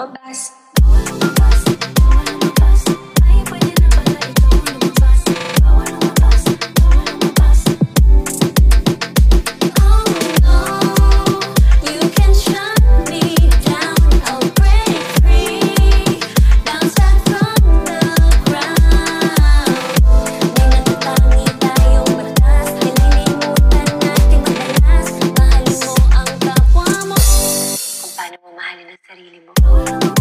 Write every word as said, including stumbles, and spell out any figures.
lumabas. Bawal lumabas, bawal lumabas. Ay, pwede na pala ikaw lumabas. Bawal lumabas, bawal lumabas. Oh no, you can shut me down. I'll break free, bounce back from the ground. May natatangi tayong batas, nililimutan natin madalas. Mahalin mo ang kapwa mo kung paano mo mahalin ang sarili mo.